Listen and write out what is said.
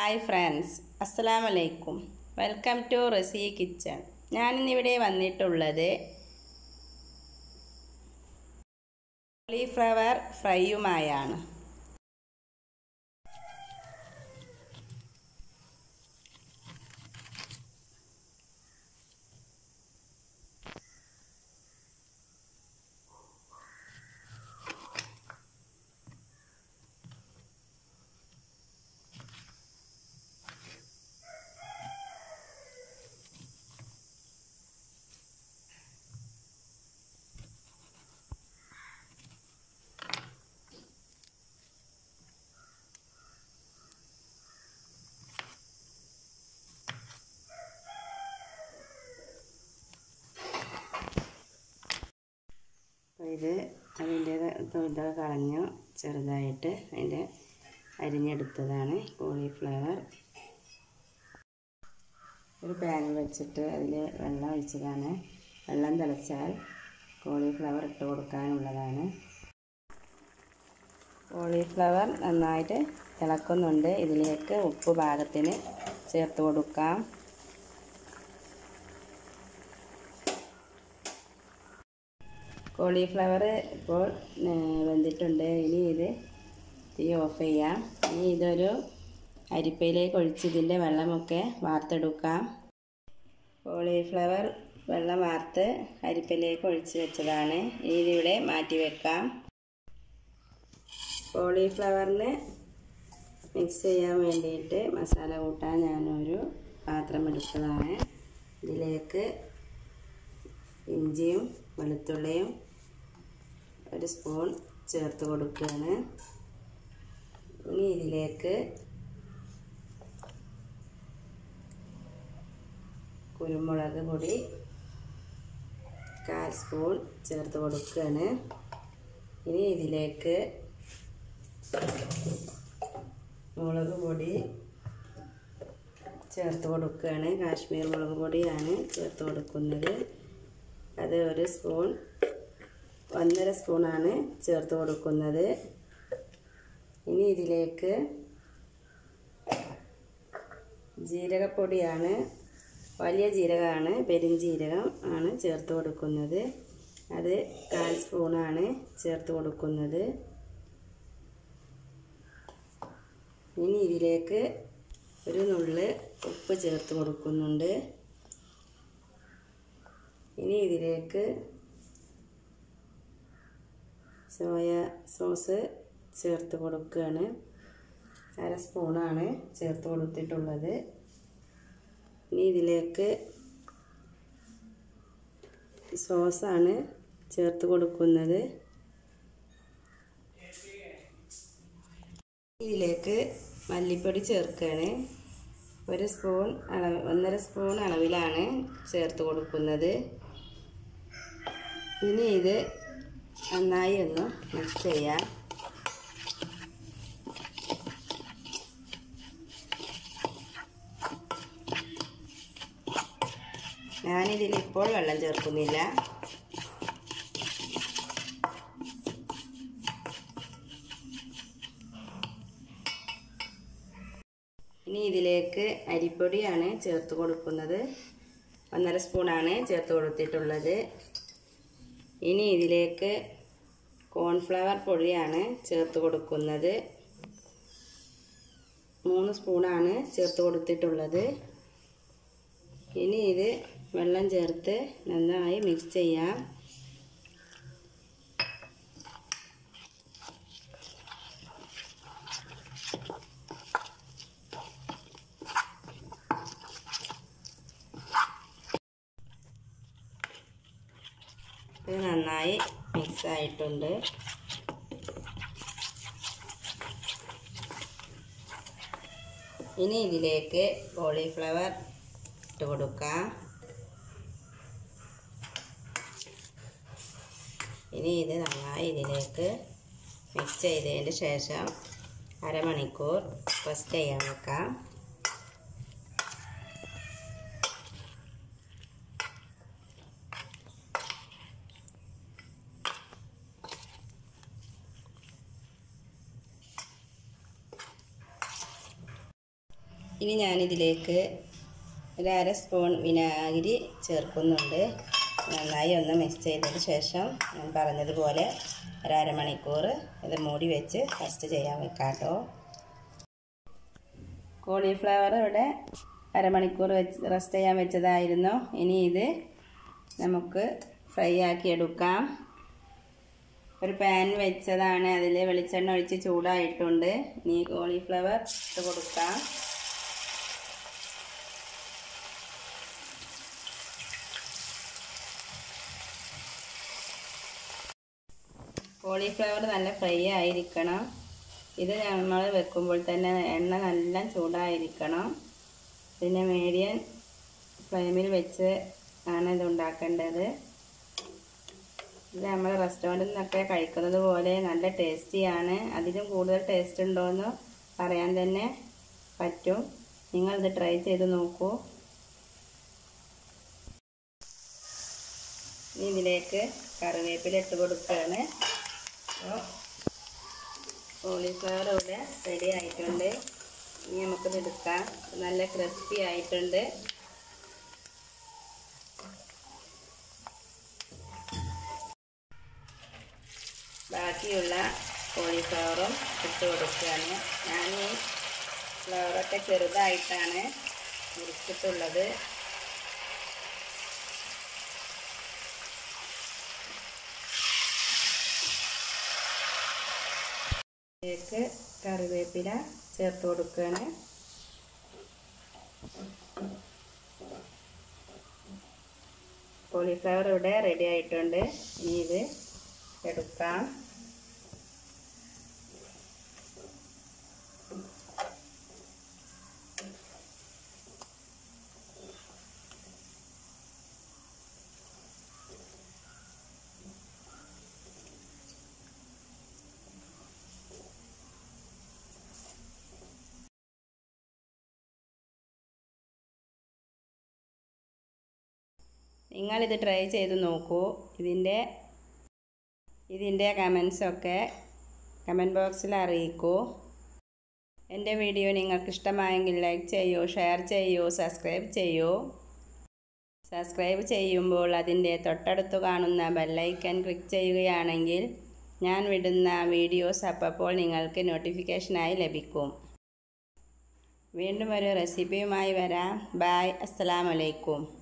Hi friends, അസ്സലാമു അലൈക്കും. Welcome to Rasi kitchen. ഞാനിന്നിവിടെ വന്നിട്ടുള്ളത് കോളിഫ്ലവർ ഫ്രൈയുമായാണ്. ഇത് അതിൻ്റെ തൊണ്ടൊക്കെ കളഞ്ഞു ചെറുതായിട്ട് അതിൻ്റെ അരിഞ്ഞെടുത്തതാണ് കോളിഫ്ലവർ. ഒരു പാൻ വെച്ചിട്ട് അതിൽ വെള്ളം ഒഴിച്ചതാണ്. വെള്ളം തിളച്ചാൽ കോളിഫ്ലവർ ഇട്ട് കൊടുക്കാനുള്ളതാണ്. കോളിഫ്ലവർ നന്നായിട്ട് തിളക്കുന്നുണ്ട്. ഇതിലേക്ക് ഉപ്പ് പാകത്തിന് ചേർത്ത് കൊടുക്കാം. കോളിഫ്ലവർ ഇപ്പോൾ വെന്തിട്ടുണ്ട്. ഇനി ഇത് തീ ഓഫ് ചെയ്യാം. ഇനി ഇതൊരു അരിപ്പയിലേക്ക് ഒഴിച്ച് ഇതിൻ്റെ വെള്ളമൊക്കെ വാർത്തെടുക്കാം. കോളിഫ്ലവർ വെള്ളം വാർത്ത് അരിപ്പയിലേക്ക് ഒഴിച്ച് വെച്ചതാണ്. ഇനി ഇതിവിടെ മാറ്റി വെക്കാം. കോളിഫ്ലവറിന് മിക്സ് ചെയ്യാൻ വേണ്ടിയിട്ട് മസാല കൂട്ടാൻ ഞാനൊരു പാത്രം എടുത്തതാണ്. ഇതിലേക്ക് ഇഞ്ചിയും വെളുത്തുള്ളിയും ഒരു സ്പൂൺ ചേർത്ത് കൊടുക്കുകയാണ്. ഇനി ഇതിലേക്ക് കുരുമുളക് പൊടി 1/4 സ്പൂൺ ചേർത്ത് കൊടുക്കുകയാണ്. ഇനി ഇതിലേക്ക് മുളക് പൊടി ചേർത്ത് കൊടുക്കുകയാണ്. കാശ്മീർ മുളക് പൊടിയാണ് ചേർത്ത് കൊടുക്കുന്നത്. അത് 1.5 സ്പൂണാണ് ചേർത്ത് കൊടുക്കുന്നത്. ഇനി ഇതിലേക്ക് ജീരകപ്പൊടിയാണ്, വലിയ ജീരകമാണ്, പെരുംജീരകം ആണ് ചേർത്ത് കൊടുക്കുന്നത്. അത് 1/4 സ്പൂണാണ് ചേർത്ത് കൊടുക്കുന്നത്. ഇനി ഇതിലേക്ക് ഒരു നുള്ള് ഉപ്പ് ചേർത്ത് കൊടുക്കുന്നുണ്ട്. ഇനി ഇതിലേക്ക് സോയ സോസ് ചേർത്ത് കൊടുക്കുകയാണ്. 1/2 സ്പൂണാണ് ചേർത്ത് കൊടുത്തിട്ടുള്ളത്. ഇനി ഇതിലേക്ക് സോസാണ് ചേർത്ത് കൊടുക്കുന്നത്. ഇതിലേക്ക് മല്ലിപ്പൊടി ചേർക്കുകയാണ്. 1.5 സ്പൂൺ അളവിലാണ് ചേർത്ത് കൊടുക്കുന്നത്. ഇനി ഇത് നന്നായി ഒന്ന് മിക്സ് ചെയ്യാം. ഞാനിതിലിപ്പോൾ വെള്ളം ചേർക്കുന്നില്ല. ഇനി ഇതിലേക്ക് അരിപ്പൊടിയാണ് ചേർത്ത് കൊടുക്കുന്നത്. 1.5 സ്പൂണാണ് ചേർത്ത് കൊടുത്തിട്ടുള്ളത്. ഇനി ഇതിലേക്ക് കോൺഫ്ലവർ പൊടിയാണ് ചേർത്ത് കൊടുക്കുന്നത്. 3 സ്പൂണാണ് ചേർത്ത് കൊടുത്തിട്ടുള്ളത്. ഇനി ഇത് വെള്ളം ചേർത്ത് നന്നായി മിക്സ് ചെയ്യാം. ഇത് നന്നായി മിക്സ് ആയിട്ടുണ്ട്. ഇനി ഇതിലേക്ക് കോളിഫ്ലവർ ഇട്ട് കൊടുക്കാം. ഇനി ഇത് നന്നായി ഇതിലേക്ക് മിക്സ് ചെയ്തതിന് ശേഷം 1/2 മണിക്കൂർ റെസ്റ്റ് ചെയ്യാൻ വെക്കാം. ഇനി ഞാനിതിലേക്ക് ഒരു 1/2 സ്പൂൺ വിനാഗിരി ചേർക്കുന്നുണ്ട്. നന്നായി ഒന്ന് മിക്സ് ചെയ്തതിന് ശേഷം ഞാൻ പറഞ്ഞതുപോലെ ഒരു അരമണിക്കൂർ ഇത് മൂടി വെച്ച് റെസ്റ്റ് ചെയ്യാൻ വെക്കാം കേട്ടോ. കോളിഫ്ലവർ ഇവിടെ അരമണിക്കൂർ റെസ്റ്റ് ചെയ്യാൻ വെച്ചതായിരുന്നു. ഇനി ഇത് നമുക്ക് ഫ്രൈ ആക്കി എടുക്കാം. ഒരു പാൻ വെച്ചതാണ്, അതിൽ വെളിച്ചെണ്ണ ഒഴിച്ച് ചൂടായിട്ടുണ്ട്. ഇനി കോളിഫ്ലവർ ഇട്ട് കൊടുക്കാം. കോളിഫ്ലവർ നല്ല ഫ്രൈ ആയിരിക്കണം. ഇത് നമ്മൾ വെക്കുമ്പോൾ തന്നെ എണ്ണ നല്ല ചൂടായിരിക്കണം. പിന്നെ മീഡിയം ഫ്ലെയിമിൽ വെച്ച് ആണ് ഇത് ഉണ്ടാക്കേണ്ടത്. ഇത് നമ്മൾ റെസ്റ്റോറൻറ്റിൽ നിന്നൊക്കെ കഴിക്കുന്നത് പോലെ നല്ല ടേസ്റ്റിയാണ്. അതിലും കൂടുതൽ ടേസ്റ്റ് ഉണ്ടോയെന്ന് പറയാൻ തന്നെ പറ്റും. നിങ്ങളിത് ട്രൈ ചെയ്ത് നോക്കൂ. ഇനി ഇതിലേക്ക് കറിവേപ്പില ഇട്ട് കൊടുക്കുകയാണ്. കോളിഫ്ലവർ ഇവിടെ റെഡി ആയിട്ടുണ്ട്. ഇനി നമുക്കിത് എടുക്കാം. നല്ല ക്രിസ്പി ആയിട്ടുണ്ട്. ബാക്കിയുള്ള കോളിഫ്ലവറും ഇട്ട് കൊടുക്കുകയാണ്. ഞാൻ ഈ ഫ്ലവറൊക്കെ ചെറുതായിട്ടാണ് മുറിച്ചിട്ടുള്ളത്. ഇതിലേക്ക് കറിവേപ്പില ചേർത്ത് കൊടുക്കുകയാണ്. കോളിഫ്ലവർ ഇവിടെ റെഡി ആയിട്ടുണ്ട്. ഇനി ഇത് എടുക്കാം. നിങ്ങളിത് ട്രൈ ചെയ്ത് നോക്കൂ. ഇതിൻ്റെ കമൻസൊക്കെ കമൻറ്റ് ബോക്സിൽ അറിയിക്കൂ. എൻ്റെ വീഡിയോ നിങ്ങൾക്ക് ഇഷ്ടമായെങ്കിൽ ലൈക്ക് ചെയ്യൂ, ഷെയർ ചെയ്യൂ, സബ്സ്ക്രൈബ് ചെയ്യൂ. സബ്സ്ക്രൈബ് ചെയ്യുമ്പോൾ അതിൻ്റെ തൊട്ടടുത്ത് കാണുന്ന ബെല്ലൈക്കൺ ക്ലിക്ക് ചെയ്യുകയാണെങ്കിൽ ഞാൻ വിടുന്ന വീഡിയോസ് അപ്പോൾ നിങ്ങൾക്ക് നോട്ടിഫിക്കേഷനായി ലഭിക്കും. വീണ്ടും ഒരു റെസിപ്പിയുമായി വരാം. ബൈ. അസ്സലാമു അലൈക്കും.